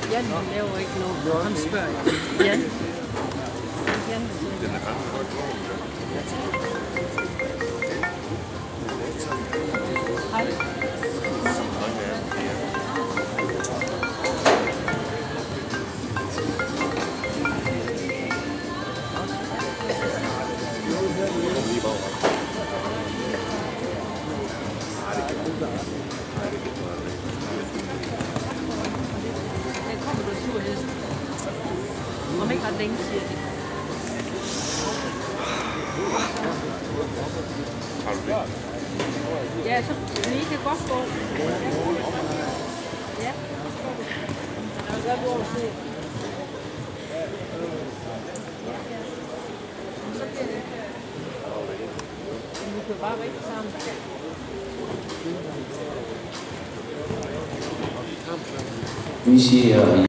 Jan laver ikke noget. Han spørger. Jan. Jan. Hej. Den kommer du sur hest. Om ikke ret længe, siger de. Ja, så I kan godt gå. Ja. Jeg vil godt gå og se. Så bliver det. Men vi kan bare rigtig sammen. Vi siger